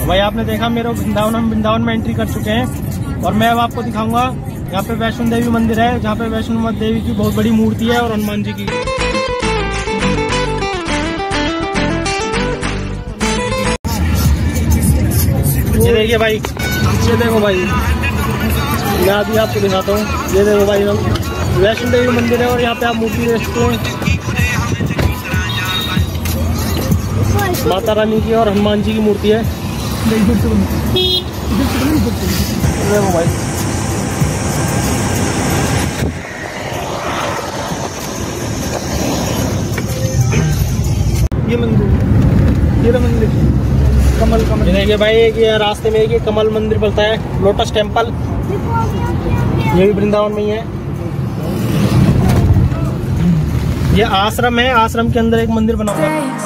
भाई आपने देखा मेरे वृंदावन, हम वृंदावन में एंट्री कर चुके हैं और मैं अब आपको दिखाऊंगा यहाँ पे वैष्णो देवी मंदिर है, जहाँ पे वैष्णो देवी की बहुत बड़ी मूर्ति है और हनुमान जी की। ये देखिए भाई, ये देखो भाई, मैं अभी आपको दिखाता हूँ। ये देखो भाई, वैष्णो देवी मंदिर है और यहाँ पे आप मूर्ति देख सकते हैं माता रानी की और हनुमान जी की मूर्ति है। देखो भाई, ये मंदिर, ये मंदिर कमल। देखिए भाई, ये रास्ते में एक कमल मंदिर पड़ता है, लोटस टेम्पल, ये भी वृंदावन में ही है। ये आश्रम है, आश्रम के अंदर एक मंदिर बना हुआ है।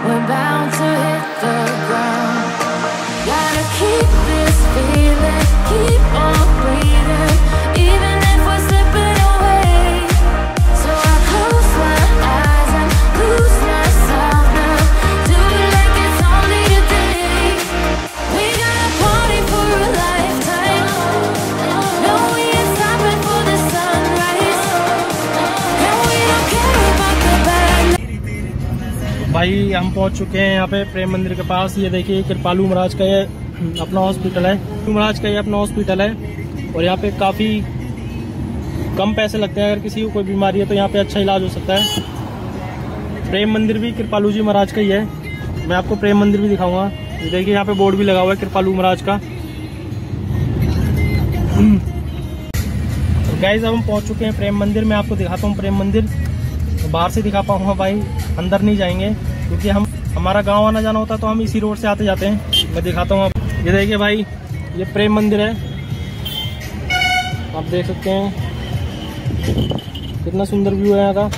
भाई हम पहुंच चुके हैं यहाँ पे प्रेम मंदिर के पास। ये देखिए कृपालू महाराज का ये अपना हॉस्पिटल है, महाराज का ये अपना हॉस्पिटल है और यहाँ पे काफ़ी कम पैसे लगते हैं। अगर किसी को कोई बीमारी है तो यहाँ पे अच्छा इलाज हो सकता है। प्रेम मंदिर भी कृपालू जी महाराज का ही है। मैं आपको प्रेम मंदिर भी दिखाऊंगा। ये देखिए यहाँ पे बोर्ड भी लगा हुआ है कृपालू महाराज का। गाइस अब हम पहुँच चुके हैं प्रेम मंदिर। मैं आपको दिखाता हूँ प्रेम मंदिर, तो बाहर से दिखा पाऊंगा भाई, अंदर नहीं जाएंगे क्योंकि हमारा गांव आना जाना होता है तो हम इसी रोड से आते जाते हैं। मैं दिखाता हूँ आप। ये देखिए भाई, ये प्रेम मंदिर है, आप देख सकते हैं कितना सुंदर व्यू है यहाँ का।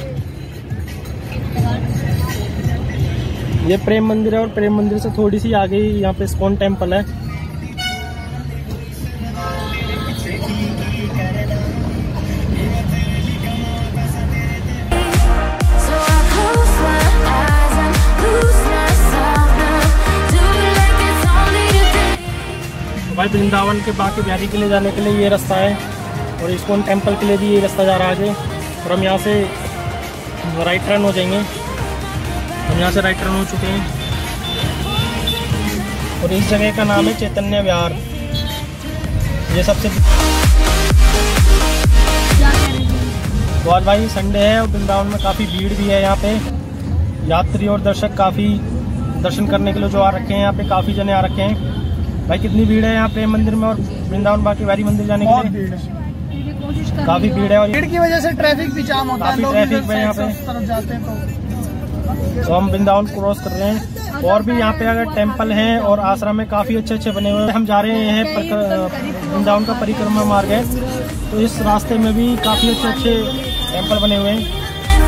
ये प्रेम मंदिर है और प्रेम मंदिर से थोड़ी सी आगे ही यहाँ पे इस्कॉन टेम्पल है। भाई वृंदावन के बाकी बिहारी के लिए जाने के लिए ये रास्ता है और इस्कॉन टेम्पल के लिए भी ये रास्ता जा रहा है आगे। और हम यहाँ से राइट टर्न हो जाएंगे। हम यहाँ से राइट टर्न हो चुके हैं और इस जगह का नाम है चैतन्य विहार। ये सबसे तो आज भाई संडे है और वृंदावन में काफ़ी भीड़ भी है। यहाँ पे यात्री और दर्शक काफ़ी दर्शन करने के लिए जो आ रखे हैं, यहाँ पे काफ़ी जने आ रखे हैं। भाई कितनी भीड़ है यहाँ प्रेम मंदिर में और वृंदावन बाकी बिहारी मंदिर जाने के लिए काफी भीड़ है। और भीड़ की वजह से ट्रैफिक भी जाम होता है, ट्रैफिक है यहाँ पे जाते हैं तो हम वृंदावन क्रॉस कर रहे हैं। और भी यहाँ पे अगर टेम्पल हैं और आश्रम में काफी अच्छे अच्छे बने हुए हैं। हम जा रहे हैं वृंदावन का परिक्रमा मार्ग है, तो इस रास्ते में भी काफी अच्छे अच्छे टेम्पल बने हुए हैं।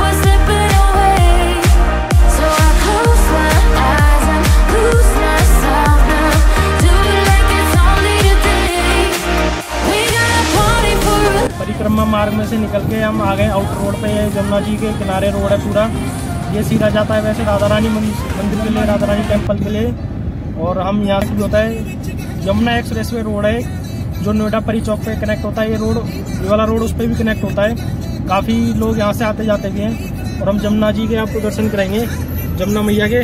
परिक्रमा मार्ग में से निकल के हम आ गए आउटर रोड पे। जमुना जी के किनारे रोड है पूरा, ये सीधा जाता है वैसे राधा रानी मंदिर के लिए, राधा रानी टेम्पल के लिए। और हम यहाँ से भी होता है यमुना एक्सप्रेसवे रोड है जो नोएडा परी चौक पे कनेक्ट होता है। ये रोड, ये वाला रोड उस पर भी कनेक्ट होता है। काफ़ी लोग यहाँ से आते जाते भी हैं। और हम जमुना जी के आपको दर्शन कराएंगे, जमुना मैया के।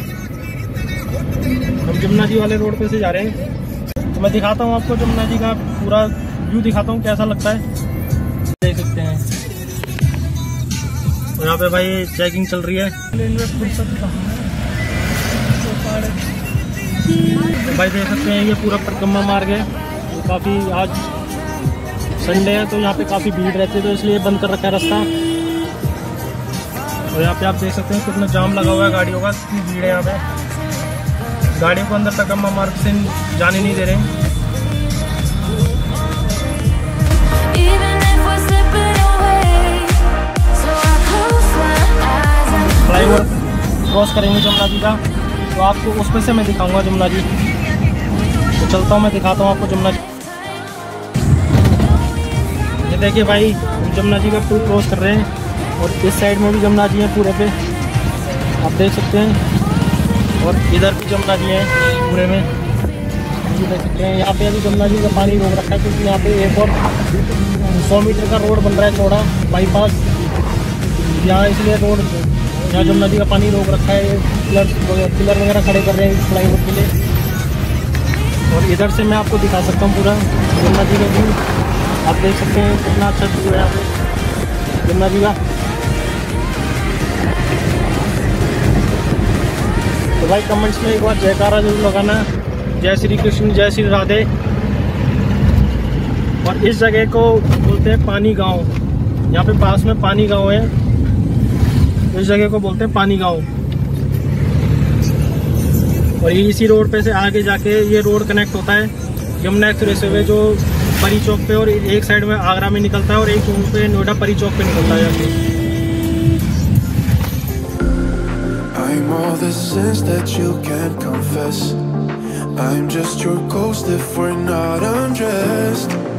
हम जमुना जी वाले रोड पे से जा रहे हैं, तो मैं दिखाता हूँ आपको जमुना जी का पूरा व्यू दिखाता हूँ कैसा लगता है, देख सकते हैं। और यहाँ पे भाई चेकिंग चल रही है। भाई देख सकते हैं ये पूरा परिक्रमा मार्ग है। काफ़ी आज संडे है तो यहाँ पे काफ़ी भीड़ रहती है, तो इसलिए बंद कर रखा है रास्ता। और यहाँ पे आप देख सकते हैं कितना जाम लगा हुआ है गाड़ियों का, कितनी भीड़ है यहाँ पे। गाड़ियों को अंदर परिक्रमा मार्ग से जाने नहीं दे रहे हैं। फ्लाईओवर क्रॉस करेंगे जमुना जी का, तो आपको उसमें से मैं दिखाऊंगा जमुना जी। तो चलता हूँ, मैं दिखाता हूँ आपको जमुना जी। ये देखिए भाई, हम जमुना जी का पुल क्रॉस कर रहे हैं और इस साइड में भी जमुना जी हैं पूरे पे, आप देख सकते हैं। और इधर भी जमुना जी हैं पूरे में। ये देख सकते हैं यहाँ पे अभी जमुना जी का पानी रोक रखा है, क्योंकि यहाँ पे एक और 100 मीटर का रोड बन रहा है चौड़ा बाईपास यहाँ, इसलिए रोड यहाँ जमुना जी का पानी रोक रखा है। पिलर वगैरह खड़े कर रहे हैं फ्लाईओवर के लिए। और इधर से मैं आपको दिखा सकता हूँ पूरा जमुना जी का व्यू, आप देख सकते हैं कितना अच्छा व्यू है यहाँ पे जमुना जी का। तो भाई कमेंट्स में एक बार जयकारा जरूर लगाना, जय श्री कृष्ण जय श्री राधे। और इस जगह को बोलते हैं पानी गांव, यहाँ पे पास में पानी गांव है, इस जगह को बोलते हैं पानी गांव। और ये इसी रोड पे से आगे जाके ये रोड कनेक्ट होता है यमुना एक्सप्रेस वे, जो परी चौक पे और एक साइड में आगरा में निकलता है और एक पे नोएडा परी चौक पे निकलता है जाके। I'm all the sins that you can't confess. I'm just your ghost if we're not undressed.